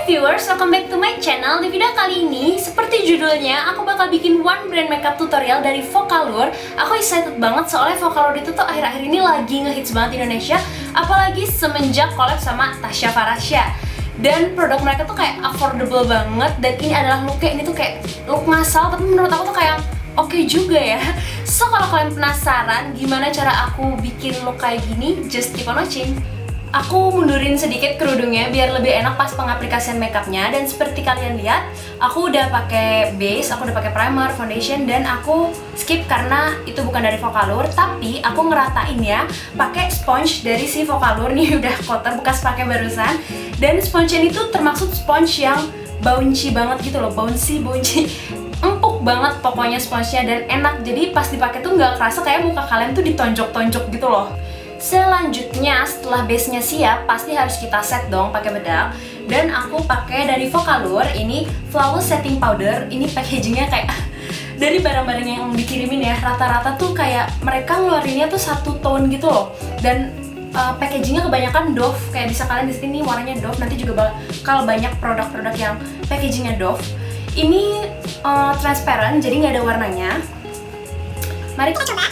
viewers, welcome back to my channel. Di video kali ini, seperti judulnya, aku bakal bikin one brand makeup tutorial dari Vocalour. Aku excited banget soalnya Vocalour itu tuh akhir-akhir ini lagi ngehits banget di Indonesia, apalagi semenjak collab sama Tasya Farasya. Dan produk mereka tuh kayak affordable banget, dan ini adalah looknya, ini tuh kayak look ngasal, tapi menurut aku tuh kayak oke juga ya. So kalau kalian penasaran gimana cara aku bikin look kayak gini, just keep on watching. Aku mundurin sedikit kerudungnya biar lebih enak pas pengaplikasian makeupnya. Dan seperti kalian lihat, aku udah pakai base, aku udah pakai primer, foundation, dan aku skip karena itu bukan dari Vocalour. Tapi aku ngeratain ya, pakai sponge dari si Vocalour nih, udah kotor bekas pakai barusan. Dan sponge ini tuh termasuk sponge yang bouncy banget gitu loh, bouncy, empuk banget pokoknya sponsnya dan enak. Jadi pas dipakai tuh nggak kerasa kayak muka kalian tuh ditonjok-tonjok gitu loh. Selanjutnya setelah base-nya siap, pasti harus kita set dong pakai bedak. Dan aku pakai dari Vocalour ini Flawless Setting Powder. Ini packagingnya kayak dari barang-barang yang dikirimin ya, rata-rata tuh kayak mereka ngeluarinnya tuh satu tone gitu loh. Dan packagingnya kebanyakan Dove, kayak bisa kalian di sini warnanya Dove. Nanti juga bakal banyak produk-produk yang packagingnya Dove. Ini transparent, jadi nggak ada warnanya. Mari kita coba.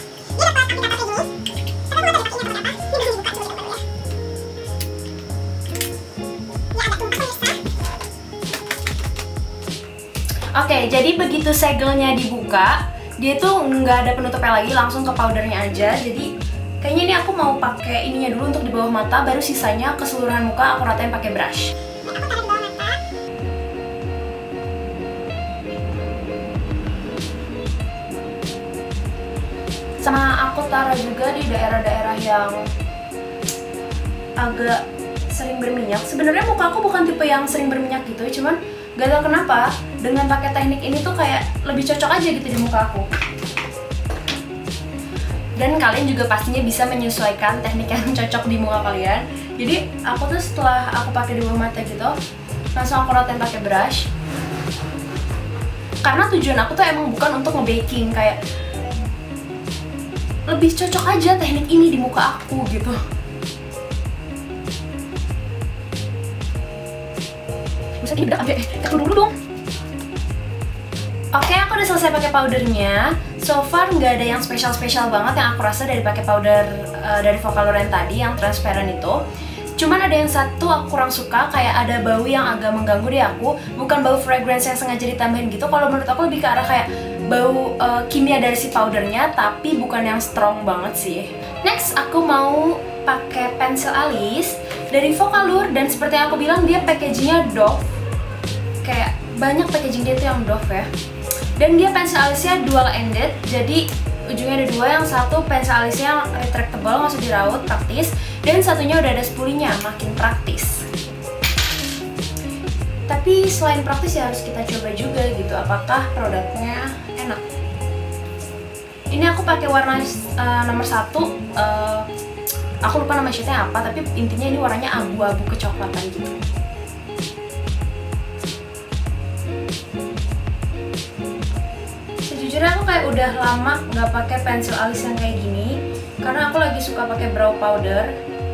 Oke, jadi begitu segelnya dibuka, dia tuh nggak ada penutupnya lagi, langsung ke powdernya aja. Jadi kayaknya ini aku mau pakai ininya dulu untuk di bawah mata, baru sisanya keseluruhan muka aku ratain pakai brush. Sama aku taruh juga di daerah-daerah yang agak sering berminyak. Sebenarnya muka aku bukan tipe yang sering berminyak gitu, cuman gak tau kenapa dengan pakai teknik ini tuh kayak lebih cocok aja gitu di muka aku. Dan kalian juga pastinya bisa menyesuaikan teknik yang cocok di muka kalian. Jadi aku tuh setelah aku pakai di bawah mata gitu, langsung aku ratain pakai brush. Karena tujuan aku tuh emang bukan untuk nge-baking, kayak lebih cocok aja teknik ini di muka aku gitu. Bisa ini bedak ambil dulu dong. Oke, aku udah selesai pakai powdernya. So far nggak ada yang spesial banget yang aku rasa dari pakai powder dari Vocalour yang tadi, yang transparent itu. Cuman ada yang satu aku kurang suka, kayak ada bau yang agak mengganggu di aku. Bukan bau fragrance yang sengaja ditambahin gitu. Kalau menurut aku lebih ke arah kayak bau kimia dari si powdernya, tapi bukan yang strong banget sih. Next, aku mau pakai pensil alis dari Vocalour, dan seperti yang aku bilang dia packagingnya Dove. Kayak banyak packaging dia tuh yang Dove ya. Dan dia pensil alisnya dual ended, jadi ujungnya ada dua. Yang satu pensil alisnya yang retractable, nggak usah diraut, praktis. Dan satunya udah ada spulinya, makin praktis. Tapi selain praktis ya harus kita coba juga gitu, apakah produknya enak. Ini aku pakai warna nomor 1. Aku lupa nama shade-nya apa, tapi intinya ini warnanya abu-abu kecoklatan gitu. Sejujurnya aku kayak udah lama nggak pakai pensil alis yang kayak gini, karena aku lagi suka pakai brow powder.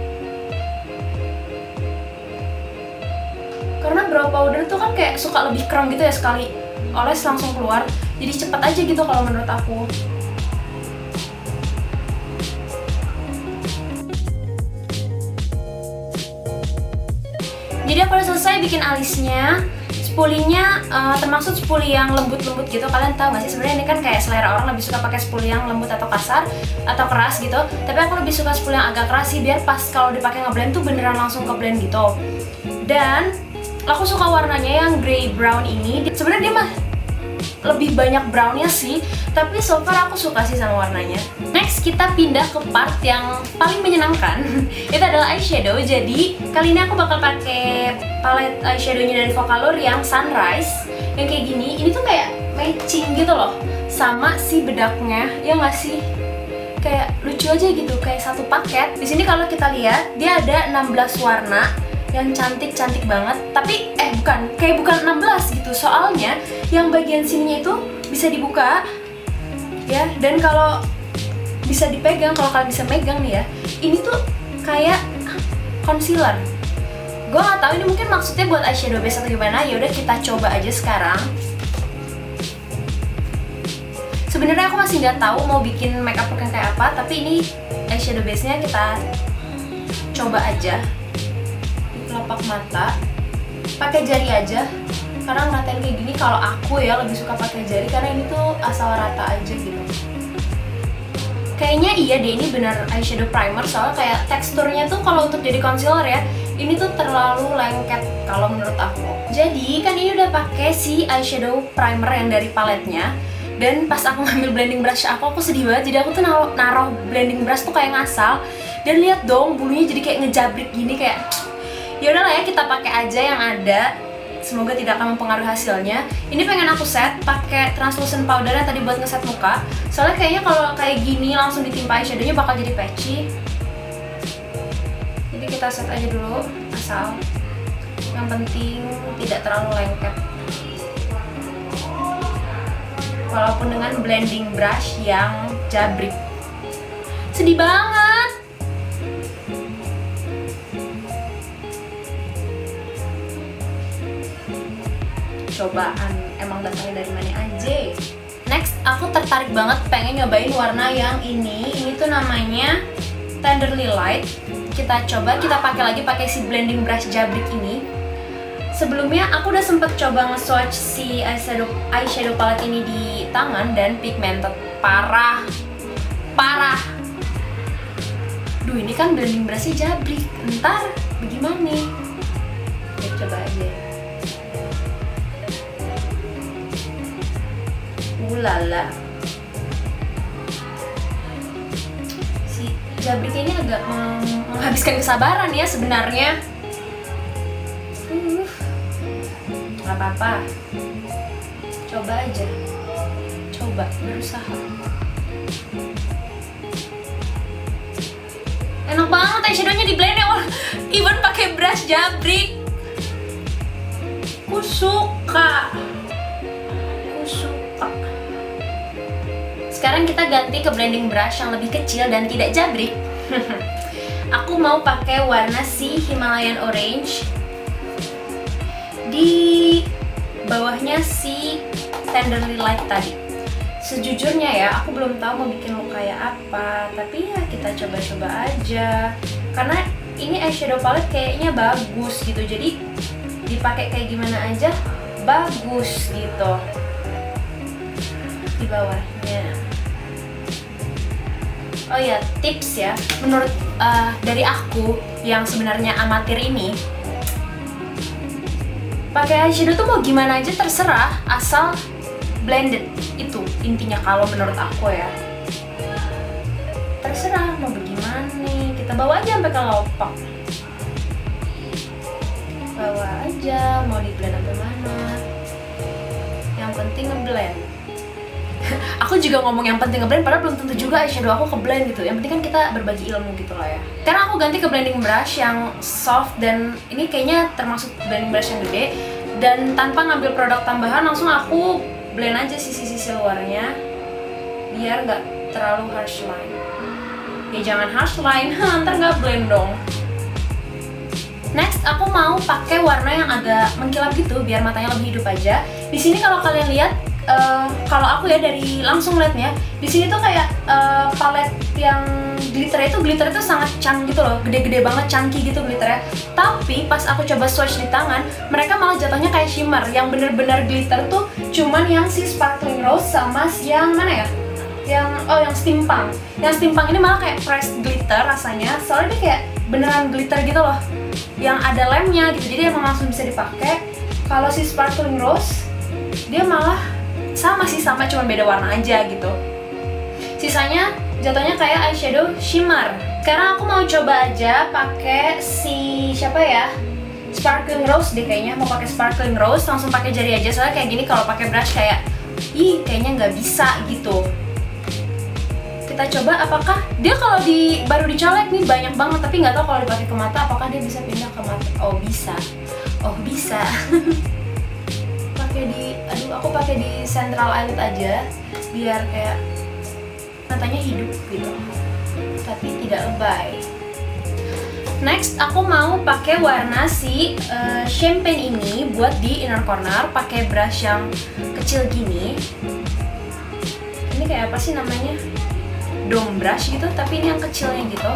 Karena brow powder tuh kan kayak suka lebih keren gitu ya, sekali oles langsung keluar, jadi cepet aja gitu kalau menurut aku. Jadi aku udah selesai bikin alisnya. Spulinya termasuk spuli yang lembut-lembut gitu. Kalian tahu gak sih sebenarnya ini kan kayak selera orang lebih suka pakai spuli yang lembut atau kasar atau keras gitu. Tapi aku lebih suka spuli yang agak keras sih, biar pas kalau dipakai ngeblend tuh beneran langsung ke blend gitu. Dan aku suka warnanya yang grey brown ini. Sebenarnya dia mah lebih banyak brownnya sih, tapi so far aku suka sih sama warnanya. Next, kita pindah ke part yang paling menyenangkan. Itu adalah eyeshadow. Jadi kali ini aku bakal pakai palette eyeshadownya dari Vocalour yang Sunrise, yang kayak gini. Ini tuh kayak matching gitu loh sama si bedaknya, ya nggak sih? Kayak lucu aja gitu, kayak satu paket. Di sini kalau kita lihat dia ada 16 warna yang cantik-cantik banget. Tapi bukan 16 gitu. Soalnya yang bagian sininya itu bisa dibuka ya, dan kalau bisa dipegang, kalau kalian bisa megang nih ya, ini tuh kayak concealer. Gue nggak tahu ini mungkin maksudnya buat eyeshadow base atau gimana. Ya udah kita coba aja sekarang. Sebenarnya aku masih nggak tahu mau bikin makeup look yang kayak apa, tapi ini eyeshadow base-nya kita coba aja. Di kelopak mata, pakai jari aja. Karena ngeratain kayak gini, kalau aku ya lebih suka pakai jari karena ini tuh asal rata aja gitu. Kayaknya iya deh, ini bener eyeshadow primer, soalnya kayak teksturnya tuh kalau untuk jadi concealer ya, ini tuh terlalu lengket kalau menurut aku. Jadi kan ini udah pakai si eyeshadow primer yang dari paletnya. Dan pas aku ngambil blending brush aku sedih banget. Jadi aku tuh naruh blending brush tuh kayak ngasal. Dan lihat dong, bulunya jadi kayak ngejabrik gini, kayak ya udahlah ya, kita pakai aja yang ada. Semoga tidak akan mempengaruhi hasilnya. Ini pengen aku set pakai translucent powder yang tadi buat ngeset muka. Soalnya kayaknya kalau kayak gini langsung ditimpa eyeshadownya bakal jadi patchy. Jadi kita set aja dulu asal. Yang penting tidak terlalu lengket. Walaupun dengan blending brush yang jabrik. Sedih banget. Cobaan emang datangnya dari mana aja. Next, aku tertarik banget pengen nyobain warna yang ini. Ini tuh namanya Tenderly Light. Kita coba, kita pakai lagi pakai si blending brush jabrik ini. Sebelumnya aku udah sempet coba nge-swatch si eyeshadow palette ini di tangan dan pigmented parah. Duh, ini kan blending brushnya jabrik. Ntar bagaimana? Ya, coba aja. Ulala, si jabrik ini agak menghabiskan kesabaran ya sebenarnya. Gak apa-apa, coba aja, coba berusaha. Enak banget eyeshadownya di blend ya, even pakai brush jabrik. Aku suka. Sekarang kita ganti ke blending brush yang lebih kecil dan tidak jabrik. Aku mau pakai warna si Himalayan Orange di bawahnya si Tenderly Light tadi. Sejujurnya ya, aku belum tahu mau bikin look kayak apa, tapi ya kita coba-coba aja. Karena ini eyeshadow palette kayaknya bagus gitu, jadi dipakai kayak gimana aja bagus gitu. Di bawahnya. Oh ya, tips ya, menurut dari aku yang sebenarnya amatir ini, pakai eyeshadow tuh mau gimana aja terserah, asal blended. Itu intinya kalau menurut aku ya. Terserah mau bagaimana nih, kita bawa aja sampai ke kelopak. Bawa aja, mau di blend sampai mana. Yang penting ngeblend. Aku juga ngomong yang penting ngeblend, padahal belum tentu juga eyeshadow aku keblend gitu. Yang penting kan kita berbagi ilmu gitu lah ya. Karena aku ganti ke blending brush yang soft, dan ini kayaknya termasuk blending brush yang gede. Dan tanpa ngambil produk tambahan, langsung aku blend aja sisi-sisi luarnya biar nggak terlalu harsh line. Ya jangan harsh line, ntar nggak blend dong. Next, aku mau pakai warna yang agak mengkilap gitu biar matanya lebih hidup aja. Di sini kalau kalian lihat, kalau aku ya dari langsung liatnya, di sini tuh kayak palet yang glitter itu sangat chunk gitu loh, gede-gede banget, chunky gitu glitternya. Tapi pas aku coba swatch di tangan, mereka malah jatuhnya kayak shimmer. Yang bener-bener glitter tuh cuman yang si sparkling rose sama yang mana ya? Yang steampunk. Yang steampunk ini malah kayak pressed glitter rasanya, soalnya dia kayak beneran glitter gitu loh, yang ada lemnya gitu, jadi emang langsung bisa dipakai. Kalau si sparkling rose, dia malah sama cuman beda warna aja gitu. Sisanya jatuhnya kayak eyeshadow shimmer. Sekarang aku mau coba aja pakai si siapa ya, sparkling rose deh kayaknya. Mau pakai sparkling rose, langsung pakai jari aja, soalnya kayak gini kalau pakai brush kayak kayaknya nggak bisa gitu. Kita coba apakah dia kalau baru dicolek nih banyak banget, tapi nggak tahu kalau dipakai ke mata apakah dia bisa pindah ke mata. Oh bisa. Aku pakai di central eyelid aja biar kayak matanya hidup gitu, tapi tidak lebay. Next, aku mau pakai warna si champagne ini buat di inner corner, pakai brush yang kecil gini. Ini kayak apa sih namanya? Dome brush gitu, tapi ini yang kecilnya gitu.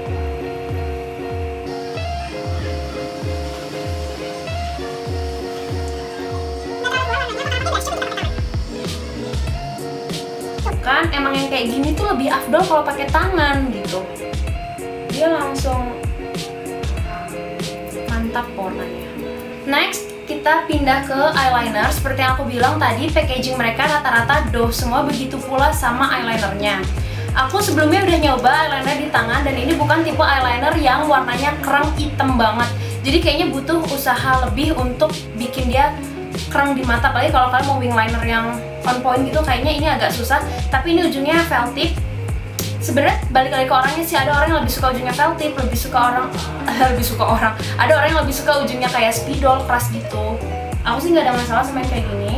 Kan emang yang kayak gini tuh lebih afdol kalau pakai tangan gitu. Dia langsung mantap warnanya. Next, kita pindah ke eyeliner. Seperti yang aku bilang tadi, packaging mereka rata-rata doe semua, begitu pula sama eyelinernya. Aku sebelumnya udah nyoba eyeliner di tangan, dan ini bukan tipe eyeliner yang warnanya kerang hitam banget. Jadi kayaknya butuh usaha lebih untuk bikin dia kerang di mata. Apalagi kalau kalian mau wing liner yang on point gitu, kayaknya ini agak susah. Tapi ini ujungnya felt tip. Sebenarnya balik lagi ke orangnya sih, ada orang yang lebih suka ujungnya felt tip, ada orang yang lebih suka ujungnya kayak spidol keras gitu. Aku sih nggak ada masalah sama yang kayak gini.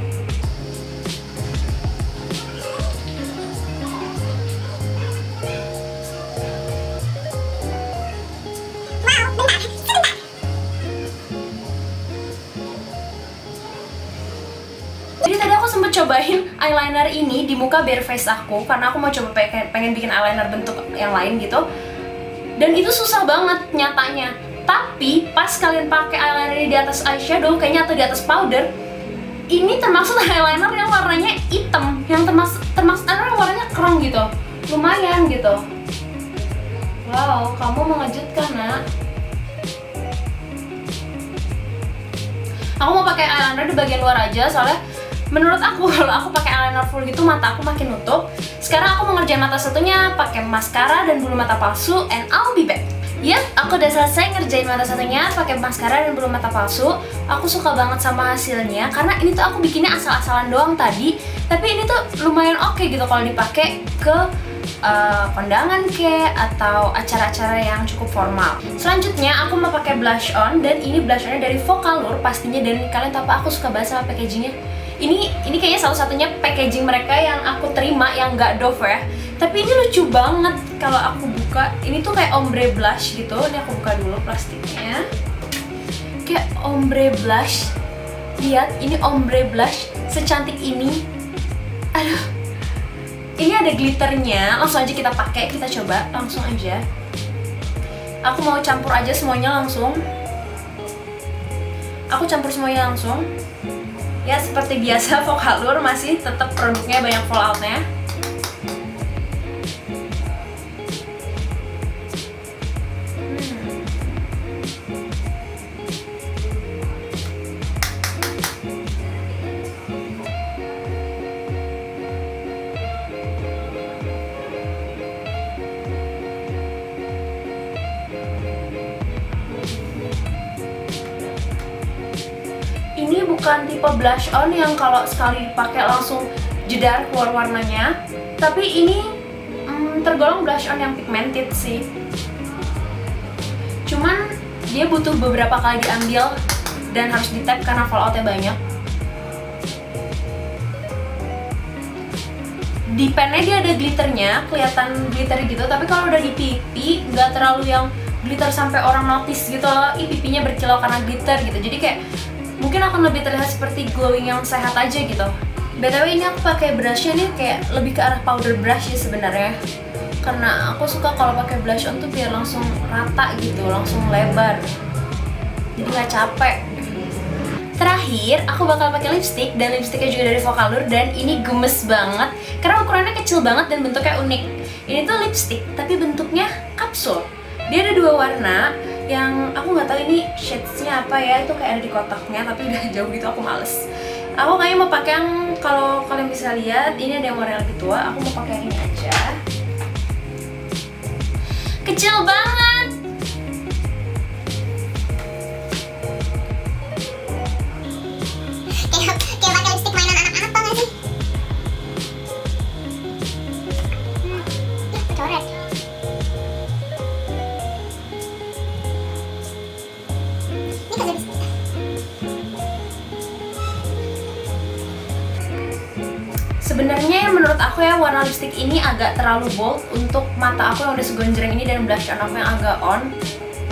Jadi tadi aku sempet cobain eyeliner ini di muka bare face aku, karena aku mau coba pengen bikin eyeliner bentuk yang lain gitu. Dan itu susah banget nyatanya. Tapi pas kalian pakai eyeliner ini di atas eyeshadow kayaknya, atau di atas powder, ini termasuk eyeliner yang warnanya hitam, yang termasuk eyeliner yang warnanya kerang gitu. Lumayan gitu. Wow, kamu mengejutkan, nak. Aku mau pakai eyeliner di bagian luar aja, soalnya menurut aku kalau aku pakai eyeliner full gitu mata aku makin nutup. Sekarang aku mau ngerjain mata satunya pakai maskara dan bulu mata palsu, and I'll be back. Yap, aku udah selesai ngerjain mata satunya pakai maskara dan bulu mata palsu. Aku suka banget sama hasilnya karena ini tuh aku bikinnya asal-asalan doang tadi, tapi ini tuh lumayan oke gitu kalau dipakai ke kondangan atau acara-acara yang cukup formal. Selanjutnya aku mau pakai blush on, dan ini blush onnya dari Focallure pastinya, dan kalian tahu apa, aku suka banget sama packagingnya. Ini kayaknya salah-satunya packaging mereka yang aku terima yang nggak doe ya. Tapi ini lucu banget kalau aku buka. Ini tuh kayak ombre blush gitu. Ini aku buka dulu plastiknya. Kayak ombre blush. Lihat, ini ombre blush secantik ini. Aduh. Ini ada glitternya. Langsung aja kita pakai, kita coba langsung aja. Aku mau campur aja semuanya langsung. Aku campur semuanya langsung. Ya seperti biasa, Focallure masih tetap produknya banyak falloutnya. Ini bukan tipe blush on yang kalau sekali dipakai langsung jedar keluar warnanya, tapi ini tergolong blush on yang pigmented sih. Cuman dia butuh beberapa kali diambil dan harus di tap karena falloutnya banyak. Di pennya dia ada glitternya, kelihatan glitter gitu, tapi kalau udah di pipi nggak terlalu yang glitter sampai orang notice gitu loh. Pipinya berkilau karena glitter gitu, jadi kayak mungkin akan lebih terlihat seperti glowing yang sehat aja gitu. BTW ini aku pakai brushnya nih kayak lebih ke arah powder brush ya sebenarnya. Karena aku suka kalau pakai blush on tuh biar langsung rata gitu, langsung lebar. Jadi nggak capek. Terakhir, aku bakal pakai lipstick, dan lipsticknya juga dari Focallure, dan ini gemes banget karena ukurannya kecil banget dan bentuknya unik. Ini tuh lipstick tapi bentuknya kapsul. Dia ada dua warna, yang aku nggak tahu ini shades-nya apa ya, itu kayak ada di kotaknya tapi udah jauh gitu, aku males. Aku kayaknya mau pakai yang, kalau kalian bisa lihat ini ada yang warna lebih tua, aku mau pakai yang ini aja. Kecil banget. Kayak pakai lipstick mainan anak-anak, tau gak sih? Coret. Sebenarnya menurut aku ya, warna lipstick ini agak terlalu bold untuk mata aku yang udah segonjreng ini dan blush on aku yang agak on.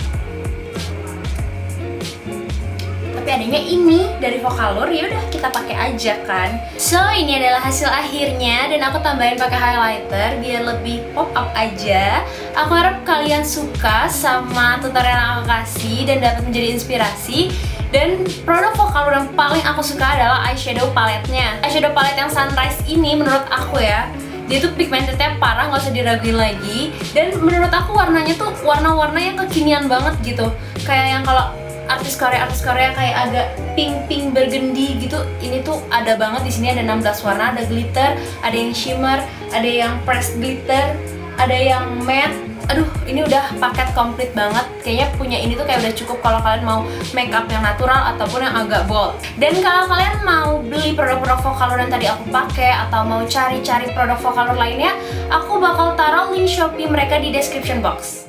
adanya ini dari Vocaloid, ya udah kita pakai aja kan. So ini adalah hasil akhirnya dan aku tambahin pakai highlighter biar lebih pop up aja. Aku harap kalian suka sama tutorial yang aku kasih dan dapat menjadi inspirasi. Dan produk Vocaloid yang paling aku suka adalah eyeshadow palette-nya. Eyeshadow palette yang Sunrise ini menurut aku ya, dia tuh pigmentednya parah, nggak usah diraguin lagi. Dan menurut aku warnanya tuh warna-warna yang kekinian banget gitu. Kayak yang kalau artis Korea kayak agak pink burgundy gitu. Ini tuh ada banget di sini, ada 16 warna, ada glitter, ada yang shimmer, ada yang pressed glitter, ada yang matte. Aduh, ini udah paket komplit banget. Kayaknya punya ini tuh kayak udah cukup kalau kalian mau makeup yang natural ataupun yang agak bold. Dan kalau kalian mau beli produk-produk Vocaloid yang tadi aku pakai atau mau cari-cari produk Vocaloid lainnya, aku bakal taruh link Shopee mereka di description box.